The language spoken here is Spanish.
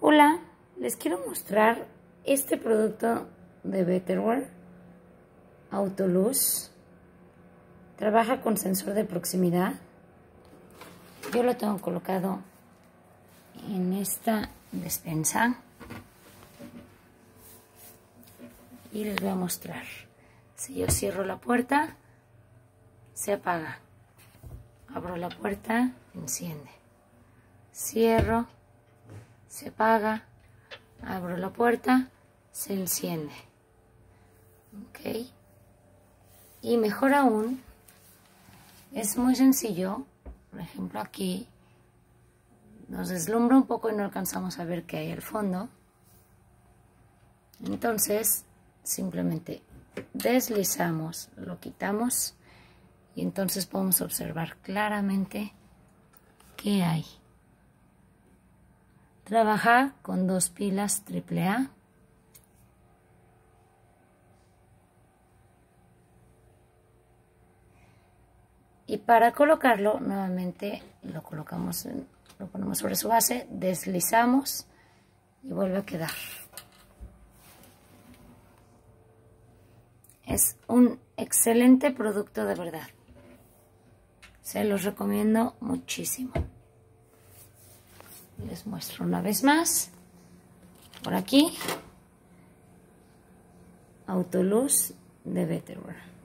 Hola, les quiero mostrar este producto de Betterware, Autoluz. Trabaja con sensor de proximidad. Yo lo tengo colocado en esta despensa y les voy a mostrar. Si yo cierro la puerta, se apaga. Abro la puerta, enciende. Cierro, se apaga. Abro la puerta, se enciende. Ok. Y mejor aún, es muy sencillo. Por ejemplo, aquí nos deslumbra un poco y no alcanzamos a ver qué hay al fondo. Entonces, simplemente deslizamos, lo quitamos y entonces podemos observar claramente qué hay. Trabaja con 2 pilas AAA. Y para colocarlo, nuevamente lo ponemos sobre su base, deslizamos y vuelve a quedar. Es un excelente producto, de verdad. Se los recomiendo muchísimo. Les muestro una vez más. Por aquí, Autoluz de Betterware.